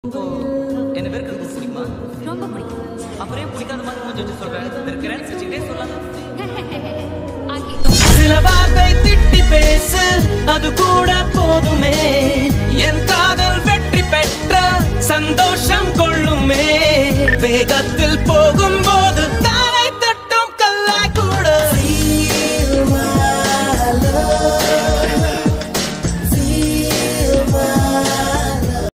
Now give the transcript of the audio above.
என்ன பேருக்கு ரொம்ப பிடிக்குமா? ரொம்ப பிடிக்கும். அப்புறம் பிடிக்காத மாதிரி கொஞ்சம் வச்சு சொல்றேன். இருக்கிறேன்னு சிரிச்சுக்கிட்டே சொல்லலாம். சில வார்த்தை திட்டி பேசு, அது கூட போதுமே. என் காதல் வெற்றி பெற்ற சந்தோஷம் கொள்ளுமே. வேகத்தில் போகும்